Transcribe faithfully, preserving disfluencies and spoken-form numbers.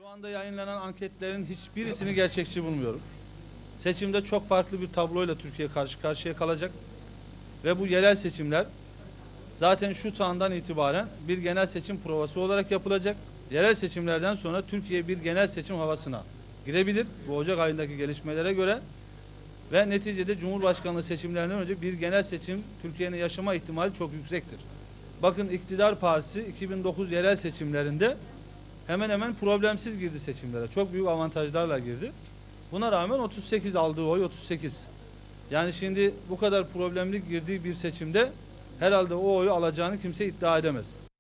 Şu anda yayınlanan anketlerin hiçbirisini gerçekçi bulmuyorum. Seçimde çok farklı bir tabloyla Türkiye karşı karşıya kalacak. Ve bu yerel seçimler zaten şu andan itibaren bir genel seçim provası olarak yapılacak. Yerel seçimlerden sonra Türkiye bir genel seçim havasına girebilir bu Ocak ayındaki gelişmelere göre. Ve neticede Cumhurbaşkanlığı seçimlerinden önce bir genel seçim Türkiye'nin yaşama ihtimali çok yüksektir. Bakın iktidar partisi iki bin dokuz yerel seçimlerinde hemen hemen problemsiz girdi seçimlere. Çok büyük avantajlarla girdi. Buna rağmen otuz sekiz aldığı oy otuz sekiz. Yani şimdi bu kadar problemli girdiği bir seçimde herhalde o oyu alacağını kimse iddia edemez.